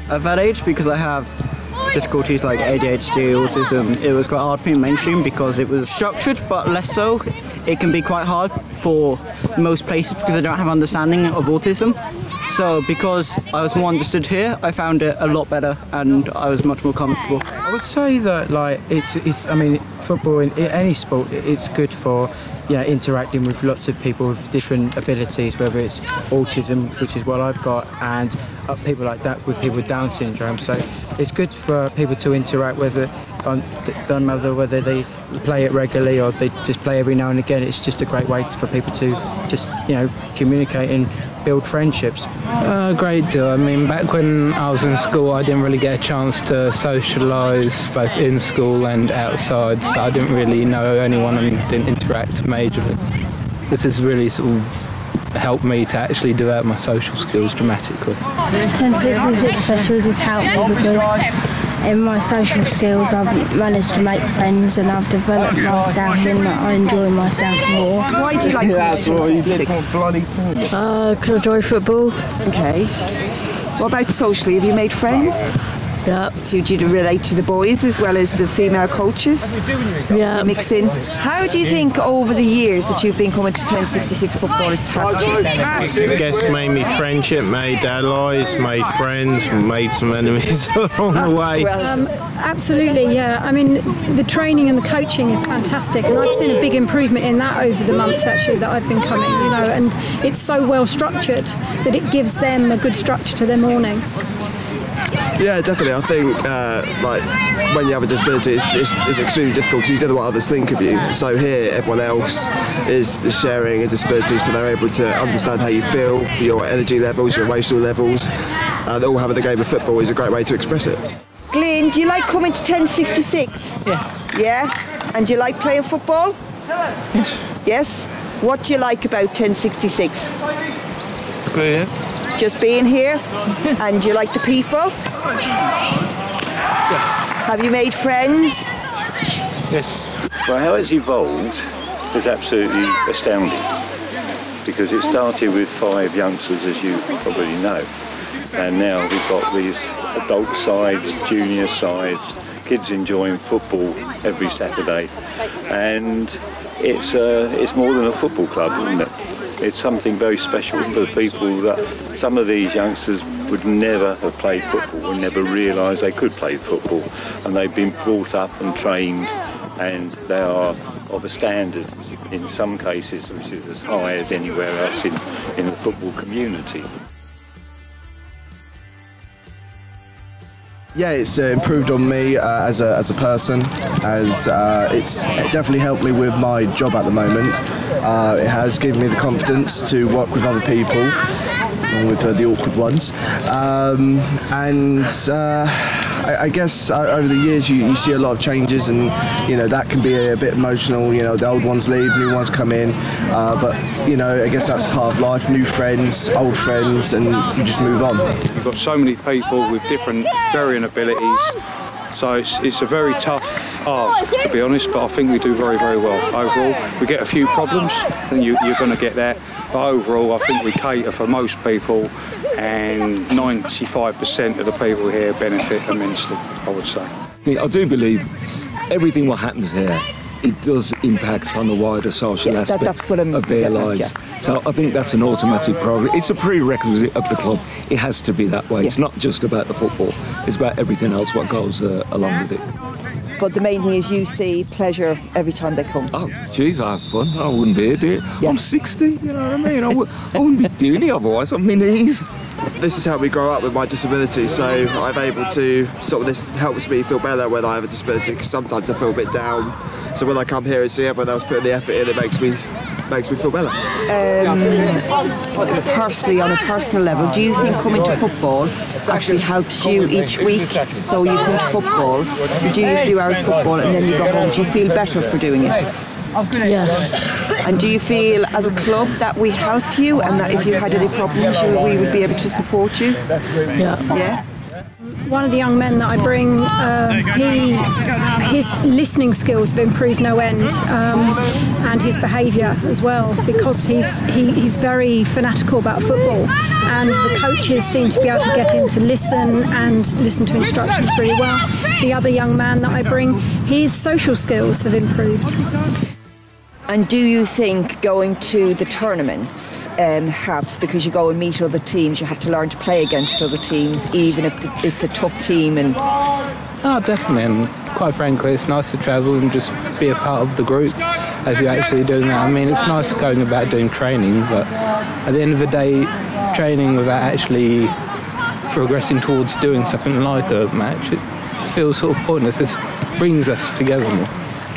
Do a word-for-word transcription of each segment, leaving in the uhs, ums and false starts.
at that age because I have difficulties like A D H D, autism. It was quite hard for me in mainstream because it was structured, but less so. It can be quite hard for most places because I don't have understanding of autism. So because I was more understood here, I found it a lot better and I was much more comfortable. I would say that like it's it's I mean football in any sport it's good for you know interacting with lots of people with different abilities, whether it's autism, which is what I've got, and uh, people like that with people with Down syndrome. So it's good for people to interact with it. On, doesn't matter whether they play it regularly or they just play every now and again. It's just a great way for people to just you know communicate and build friendships. A great deal. I mean, back when I was in school, I didn't really get a chance to socialise both in school and outside, so I didn't really know anyone and didn't interact majorly. This has really sort of helped me to actually develop my social skills dramatically. ten sixty-six Specials has helped me because in my social skills I've managed to make friends and I've developed myself and I enjoy myself more. Why do you like ten sixty-six? Because uh, I enjoy football. Okay. What about socially? Have you made friends? Yeah. Do you relate to the boys as well as the female coaches? Yeah. Mix in. How do you think over the years that you've been coming to ten sixty-six football it's helped you? I guess made me friendship, made allies, made friends, made some enemies along the way. Um, absolutely, yeah. I mean, the training and the coaching is fantastic, and I've seen a big improvement in that over the months actually that I've been coming. You know, and it's so well structured that it gives them a good structure to their morning. Yeah, definitely. I think uh, like when you have a disability, it's, it's, it's extremely difficult because you don't know what others think of you. So here, everyone else is, is sharing a disability, so they're able to understand how you feel, your energy levels, your emotional levels, and all having the game of football is a great way to express it. Glenn, do you like coming to ten sixty-six? Yeah. Yeah? And do you like playing football? Yes. Yes? What do you like about ten sixty-six? Good. Just being here? And do you like the people? Yeah. Have you made friends? Yes. Well, how it's evolved is absolutely astounding because it started with five youngsters, as you probably know, and now we've got these adult sides, junior sides, kids enjoying football every Saturday, and it's uh, it's more than a football club, isn't it? It's something very special for the people that some of these youngsters would never have played football, would never realise they could play football, and they've been brought up and trained, and they are of a standard in some cases which is as high as anywhere else in, in the football community. Yeah, it's uh, improved on me uh, as a as a person. As uh, it's definitely helped me with my job at the moment. Uh, it has given me the confidence to work with other people, along with uh, the awkward ones. Um, and uh, I, I guess uh, over the years you, you see a lot of changes, and you know that can be a, a bit emotional. You know, the old ones leave, new ones come in. Uh, but you know, I guess that's part of life. New friends, old friends, and you just move on. You've got so many people with different varying abilities, so it's, it's a very tough ask, to be honest, but I think we do very, very well overall. We get a few problems, and you, you're going to get that, but overall I think we cater for most people, and ninety-five percent of the people here benefit immensely, I would say. I do believe everything what happens here, it does impact on the wider social yeah, aspect that, that's of their lives. Yeah. So I think that's an automatic progress. It's a prerequisite of the club. It has to be that way. Yeah. It's not just about the football. It's about everything else what goes uh, along with it. But the main thing is you see pleasure every time they come. Oh, geez, I have fun. I wouldn't be here, do it. Yeah. I'm sixty, you know what I mean? I, w I wouldn't be doing it otherwise. I'm in knees. This is how we grow up with my disability, so I'm able to sort of, this helps me feel better when I have a disability, because sometimes I feel a bit down. So when I come here and see everyone else putting the effort in, it makes me makes me feel better. Um, personally, on a personal level, do you think coming to football actually helps you each week? So you come to football, you do a few hours football, and then you go home, so you feel better for doing it? Yeah. And do you feel as a club that we help you, and that if you had any problems you, we would be able to support you? Yeah. Yeah? One of the young men that I bring, uh, he, his listening skills have improved no end, um, and his behaviour as well, because he's he, he's very fanatical about football, and the coaches seem to be able to get him to listen and listen to instructions really well. The other young man that I bring, his social skills have improved. And do you think going to the tournaments um, helps, because you go and meet other teams, you have to learn to play against other teams, even if it's a tough team? And oh, definitely. And quite frankly, it's nice to travel and just be a part of the group as you're actually doing that. I mean, it's nice going about doing training, but at the end of the day, training without actually progressing towards doing something like a match, it feels sort of pointless. It brings us together more.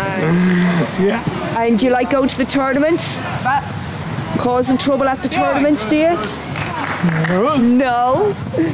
yeah. And do you like going to the tournaments? Causing trouble at the tournaments, do you? No. No?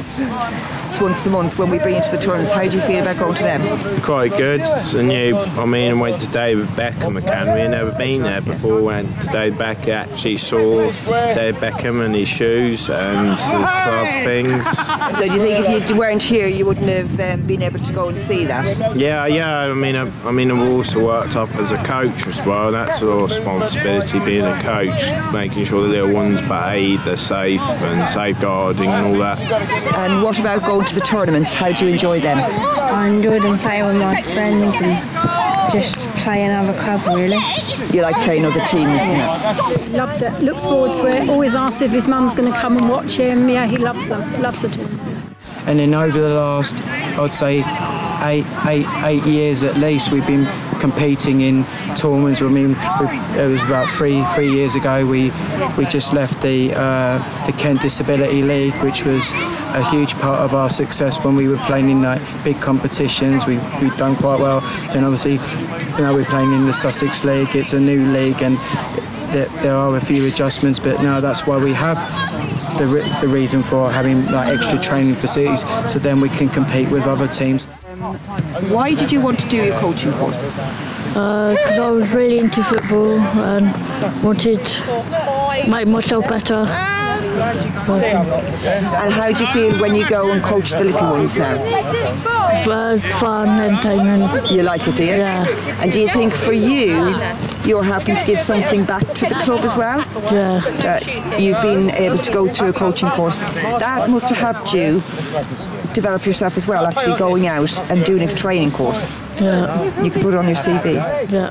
It's once a month when we bring you to the tournaments. How do you feel about going to them? Quite good. It's a new, I mean, I went to David Beckham Academy. I've never been there before. Went to David Beckham, actually saw David Beckham and his shoes and his club things. So do you think if you weren't here, you wouldn't have um, been able to go and see that? Yeah, yeah. I mean, I, I mean, I've also worked up as a coach as well. That's a responsibility, being a coach, making sure the little ones behave, they're safe and safeguarding and all that. And what about going to the tournaments? How do you enjoy them? I enjoy them playing with my friends and just playing other clubs, really. You like playing other teams? Yes. Loves it, looks forward to it, always asks if his mum's going to come and watch him. Yeah, he loves them, loves the tournaments. And then over the last, I'd say, eight, eight, eight years at least, we've been competing in tournaments. I mean, we, it was about three three years ago. We we just left the uh, the Kent Disability League, which was a huge part of our success when we were playing in like big competitions. We we've done quite well. Then obviously, you know, we're playing in the Sussex League. It's a new league, and there, there are a few adjustments. But now that's why we have the re the reason for having like extra training facilities, so then we can compete with other teams. Why did you want to do your coaching course? Because uh, I was really into football and wanted to make myself better. And how do you feel when you go and coach the little ones now? Uh, fun, entertainment. You like it, do you? Yeah. And do you think for you, you're helping to give something back to the club as well? Yeah. Uh, you've been able to go through a coaching course. That must have helped you develop yourself as well, actually going out and doing a training course. Yeah. You can put it on your C V. Yeah.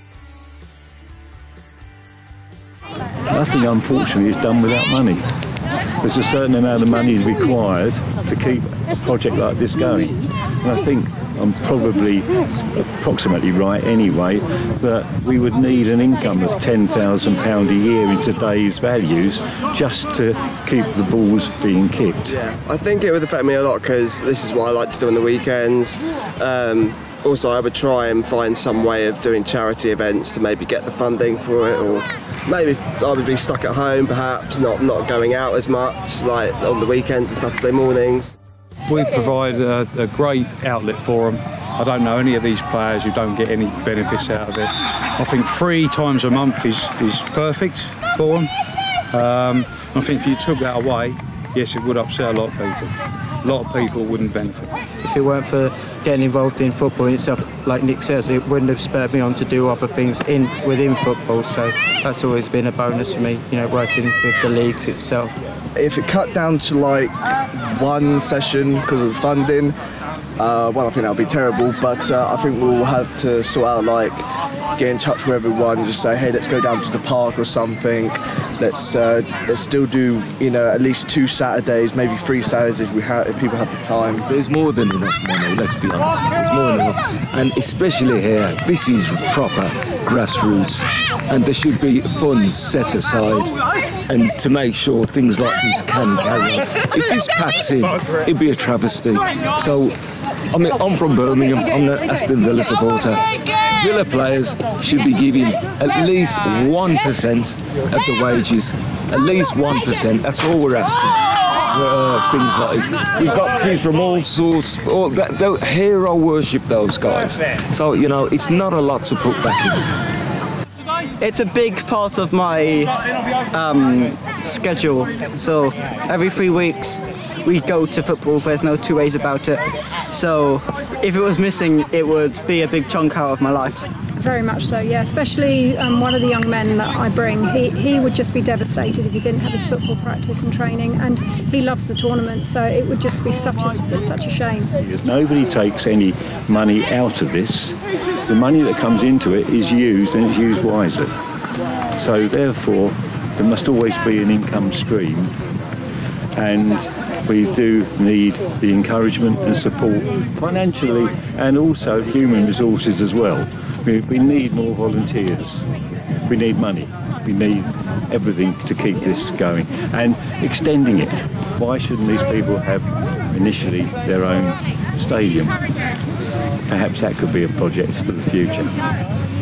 I think unfortunately it's done without money. There's a certain amount of money required to keep a project like this going. And I think I'm probably approximately right anyway, that we would need an income of ten thousand pounds a year in today's values just to keep the balls being kicked. Yeah, I think it would affect me a lot because this is what I like to do on the weekends. Um, also, I would try and find some way of doing charity events to maybe get the funding for it, or maybe I would be stuck at home perhaps, not, not going out as much, like on the weekends and Saturday mornings. We provide a, a great outlet for them. I don't know any of these players who don't get any benefits out of it. I think three times a month is, is perfect for them. Um, I think if you took that away, yes, it would upset a lot of people. A lot of people wouldn't benefit. If it weren't for getting involved in football in itself, like Nick says, it wouldn't have spurred me on to do other things in within football. So that's always been a bonus for me, you know, working with the leagues itself. If it cut down to like one session because of the funding, uh, well, I think that would be terrible, but uh, I think we'll have to sort out, like, get in touch with everyone and just say, hey, let's go down to the park or something. Let's uh, let's still do, you know, at least two Saturdays, maybe three Saturdays if we have, if people have the time. There's more than enough money, let's be honest. There's more than enough. And especially here, this is proper grassroots, and there should be funds set aside and to make sure things like this can carry on. If this packs in, it'd be a travesty. So, I mean, I'm from Birmingham, I'm an Aston Villa supporter. Villa players should be giving at least one percent of the wages. At least one percent, that's all we're asking. Uh, things like this. We've got kids from all sorts, all that, they hero worship those guys. So, you know, it's not a lot to put back in. It's a big part of my um, schedule. So every three weeks we go to football, there's no two ways about it. So if it was missing, it would be a big chunk out of my life. Very much so, yeah. Especially um, one of the young men that I bring, he, he would just be devastated if he didn't have his football practice and training, and he loves the tournament, so it would just be such a, such a shame. Because nobody takes any money out of this. The money that comes into it is used, and it's used wisely. So therefore, there must always be an income stream, and we do need the encouragement and support financially and also human resources as well. We, we need more volunteers. We need money. We need everything to keep this going and extending it. Why shouldn't these people have initially their own stadium? Perhaps that could be a project for the future.